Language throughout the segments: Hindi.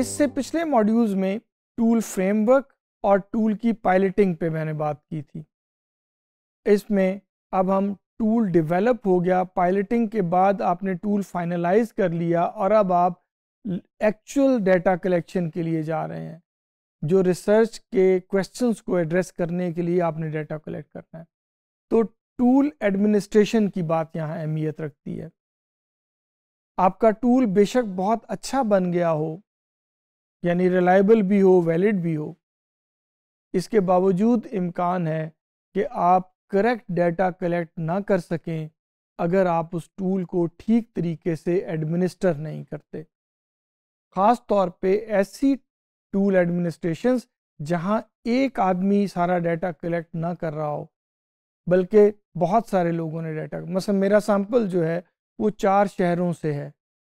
इससे पिछले मॉड्यूल्स में टूल फ्रेमवर्क और टूल की पायलटिंग पे मैंने बात की थी। इसमें अब हम टूल डेवलप हो गया, पायलटिंग के बाद आपने टूल फाइनलाइज कर लिया और अब आप एक्चुअल डेटा कलेक्शन के लिए जा रहे हैं, जो रिसर्च के क्वेश्चंस को एड्रेस करने के लिए आपने डेटा कलेक्ट करना है। तो टूल एडमिनिस्ट्रेशन की बात यहाँ अहमियत रखती है। आपका टूल बेशक बहुत अच्छा बन गया हो, यानी रिलायबल भी हो, वैलिड भी हो, इसके बावजूद इम्कान है कि आप करेक्ट डेटा कलेक्ट ना कर सकें अगर आप उस टूल को ठीक तरीके से एडमिनिस्टर नहीं करते। ख़ास तौर पे ऐसी टूल एडमिनिस्ट्रेशंस जहां एक आदमी सारा डाटा कलेक्ट ना कर रहा हो, बल्कि बहुत सारे लोगों ने डाटा, मतलब मेरा सैंपल जो है वो 4 शहरों से है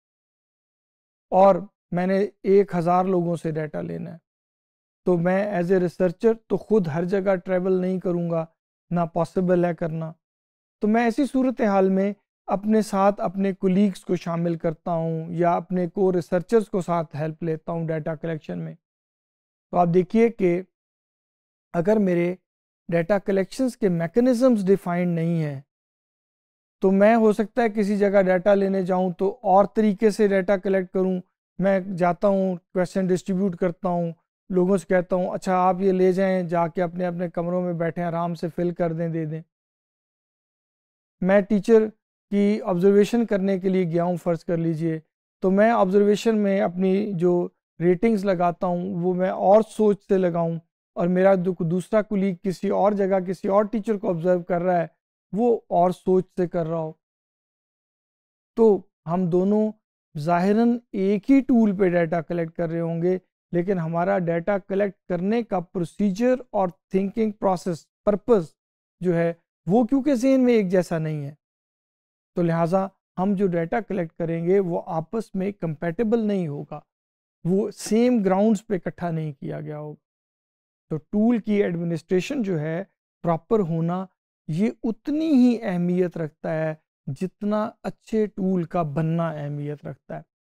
और मैंने 1000 लोगों से डाटा लेना है, तो मैं एज ए रिसर्चर तो खुद हर जगह ट्रैवल नहीं करूँगा, ना पॉसिबल है करना। तो मैं ऐसी सूरत हाल में अपने साथ अपने कोलीग्स को शामिल करता हूँ या अपने को रिसर्चर्स को साथ हेल्प लेता हूँ डाटा कलेक्शन में। तो आप देखिए कि अगर मेरे डाटा कलेक्शंस के मैकेनिज़म्स डिफाइंड नहीं है तो मैं हो सकता है किसी जगह डाटा लेने जाऊं तो और तरीके से डाटा कलेक्ट करूं। मैं जाता हूं, क्वेश्चन डिस्ट्रीब्यूट करता हूं, लोगों से कहता हूं अच्छा आप ये ले जाएं, जाके अपने अपने कमरों में बैठे आराम से फिल कर दें, दे दें। मैं टीचर की ऑब्जर्वेशन करने के लिए गया हूं, फ़र्ज़ कर लीजिए, तो मैं ऑब्जर्वेशन में अपनी जो रेटिंग्स लगाता हूं वो मैं और सोच से लगाऊं और मेरा जो दूसरा कुलीग किसी और जगह किसी और टीचर को ऑब्जर्व कर रहा है वो और सोच से कर रहा हो, तो हम दोनों ज़ाहिरन एक ही टूल पे डाटा कलेक्ट कर रहे होंगे, लेकिन हमारा डाटा कलेक्ट करने का प्रोसीजर और थिंकिंग प्रोसेस, पर्पस जो है वो क्योंकि ज़हन में एक जैसा नहीं है, तो लिहाजा हम जो डाटा कलेक्ट करेंगे वो आपस में कंपैटिबल नहीं होगा, वो सेम ग्राउंड्स पे इकट्ठा नहीं किया गया होगा। तो टूल की एडमिनिस्ट्रेशन जो है प्रॉपर होना, ये उतनी ही अहमियत रखता है जितना अच्छे टूल का बनना अहमियत रखता है।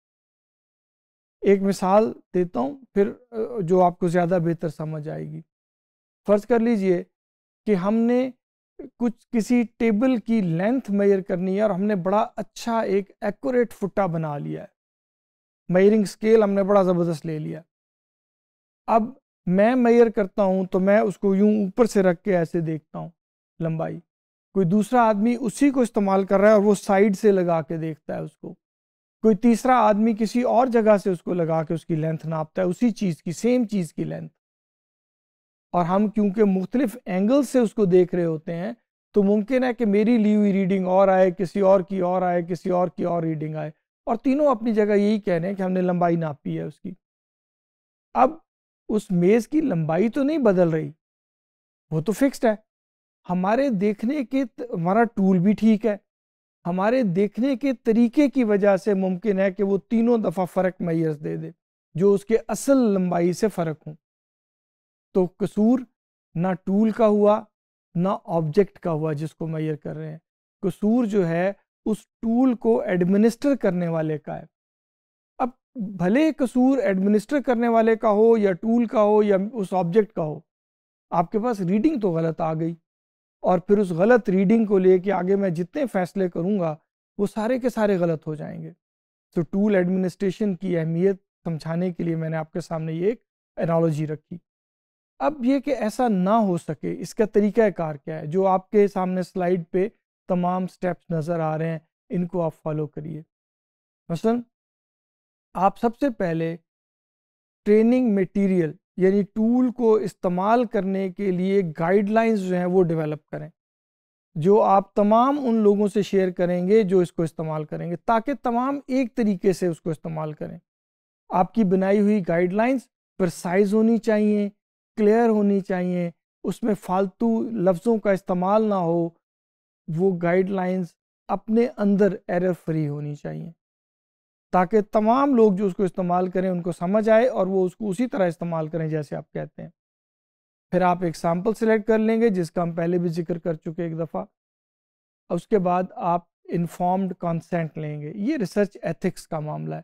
एक मिसाल देता हूँ फिर जो आपको ज़्यादा बेहतर समझ आएगी। फ़र्ज़ कर लीजिए कि हमने किसी टेबल की लेंथ मेजर करनी है और हमने बड़ा अच्छा एक एक्यूरेट फुट्टा बना लिया है, मेजरिंग स्केल हमने बड़ा ज़बरदस्त ले लिया। अब मैं मेजर करता हूँ तो मैं उसको यूं ऊपर से रख के ऐसे देखता हूँ लंबाई, कोई दूसरा आदमी उसी को इस्तेमाल कर रहा है और वो साइड से लगा के देखता है उसको, कोई तीसरा आदमी किसी और जगह से उसको लगा के उसकी लेंथ नापता है, उसी चीज़ की, सेम चीज़ की लेंथ। और हम क्योंकि मुख्तलिफ एंगल से उसको देख रहे होते हैं तो मुमकिन है कि मेरी ली हुई रीडिंग और आए, किसी और की और आए, किसी और की और रीडिंग आए, और तीनों अपनी जगह यही कह रहे हैं कि हमने लंबाई नापी है उसकी। अब उस मेज़ की लंबाई तो नहीं बदल रही, वो तो फिक्स्ड है। हमारे देखने के हमारा टूल भी ठीक है, हमारे देखने के तरीके की वजह से मुमकिन है कि वो तीनों दफ़ा फ़र्क मैयर्स दे दे जो उसके असल लंबाई से फ़र्क हो। तो कसूर ना टूल का हुआ ना ऑब्जेक्ट का हुआ जिसको मैयर कर रहे हैं, कसूर जो है उस टूल को एडमिनिस्टर करने वाले का है। अब भले कसूर एडमिनिस्टर करने वाले का हो या टूल का हो या उस ऑब्जेक्ट का हो, आपके पास रीडिंग तो गलत आ गई और फिर उस गलत रीडिंग को लेके आगे मैं जितने फैसले करूंगा वो सारे के सारे गलत हो जाएंगे। तो टूल एडमिनिस्ट्रेशन की अहमियत समझाने के लिए मैंने आपके सामने ये एक एनालॉजी रखी। अब ये कि ऐसा ना हो सके इसका तरीका कार क्या है, जो आपके सामने स्लाइड पे तमाम स्टेप्स नज़र आ रहे हैं, इनको आप फॉलो करिए। मसलन आप सबसे पहले ट्रेनिंग मटेरियल यानी टूल को इस्तेमाल करने के लिए गाइडलाइंस जो हैं वो डेवलप करें, जो आप तमाम उन लोगों से शेयर करेंगे जो इसको इस्तेमाल करेंगे, ताकि तमाम एक तरीके से उसको इस्तेमाल करें। आपकी बनाई हुई गाइडलाइंस प्रिसाइज होनी चाहिए, क्लियर होनी चाहिए, उसमें फालतू लफ्ज़ों का इस्तेमाल ना हो, वो गाइडलाइंस अपने अंदर एरर फ्री होनी चाहिए ताकि तमाम लोग जो उसको इस्तेमाल करें उनको समझ आए और वो उसको उसी तरह इस्तेमाल करें जैसे आप कहते हैं। फिर आप एक सैम्पल सेलेक्ट कर लेंगे जिसका हम पहले भी जिक्र कर चुके एक दफ़ा। उसके बाद आप इन्फॉर्म्ड कंसेंट लेंगे, ये रिसर्च एथिक्स का मामला है।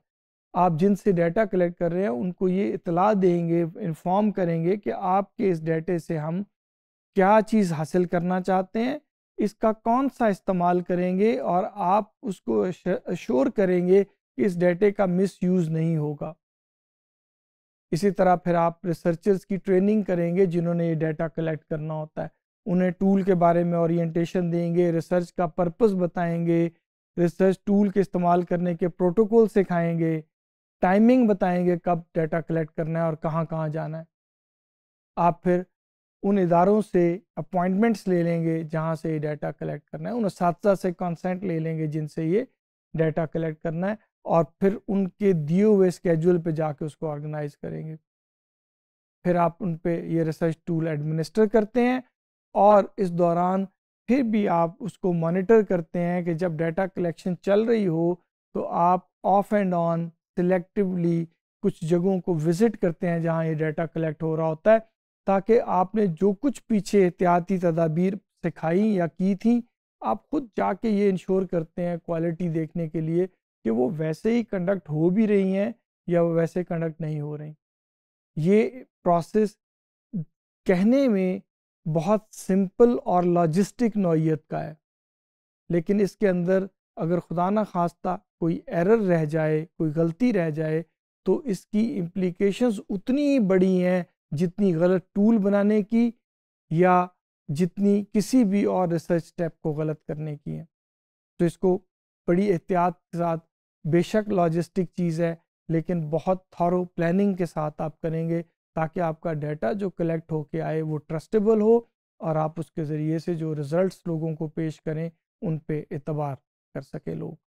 आप जिनसे डाटा कलेक्ट कर रहे हैं उनको ये इतला देंगे, इन्फॉर्म करेंगे कि आपके इस डाटे से हम क्या चीज़ हासिल करना चाहते हैं, इसका कौन सा इस्तेमाल करेंगे, और आप उसको अश्योर करेंगे कि इस डाटे का मिसयूज़ नहीं होगा। इसी तरह फिर आप रिसर्चर्स की ट्रेनिंग करेंगे जिन्होंने ये डाटा कलेक्ट करना होता है, उन्हें टूल के बारे में ओरिएंटेशन देंगे, रिसर्च का पर्पस बताएंगे, रिसर्च टूल के इस्तेमाल करने के प्रोटोकॉल सिखाएंगे, टाइमिंग बताएंगे कब डाटा कलेक्ट करना है और कहाँ कहाँ जाना है। आप फिर उन इदारों से अपॉइंटमेंट्स ले लेंगे जहाँ से ये डाटा कलेक्ट करना है, उन असातिज़ा से कंसेंट ले लेंगे जिनसे ये डाटा कलेक्ट करना है, और फिर उनके दिए हुए स्केड्यूल पे जाके उसको ऑर्गेनाइज करेंगे। फिर आप उन पे ये रिसर्च टूल एडमिनिस्टर करते हैं, और इस दौरान फिर भी आप उसको मॉनिटर करते हैं कि जब डाटा कलेक्शन चल रही हो तो आप ऑफ एंड ऑन सिलेक्टिवली कुछ जगहों को विज़िट करते हैं जहां ये डाटा कलेक्ट हो रहा होता है, ताकि आपने जो कुछ पीछे एहतियाती तदाबीर सिखाई या की थी, आप खुद जाके ये इंश्योर करते हैं क्वालिटी देखने के लिए कि वो वैसे ही कंडक्ट हो भी रही हैं या वो वैसे कंडक्ट नहीं हो रही। ये प्रोसेस कहने में बहुत सिंपल और लॉजिस्टिक नौइयत का है, लेकिन इसके अंदर अगर खुदा ना खास्ता कोई एरर रह जाए, कोई गलती रह जाए, तो इसकी इम्प्लीकेशंस उतनी ही बड़ी हैं जितनी गलत टूल बनाने की या जितनी किसी भी और रिसर्च स्टेप को गलत करने की है। तो इसको बड़ी एहतियात के साथ, बेशक लॉजिस्टिक चीज़ है लेकिन बहुत थॉरो प्लानिंग के साथ आप करेंगे, ताकि आपका डाटा जो कलेक्ट होके आए वो ट्रस्टेबल हो, और आप उसके ज़रिए से जो रिज़ल्ट्स लोगों को पेश करें उन पे एतबार कर सके लोग।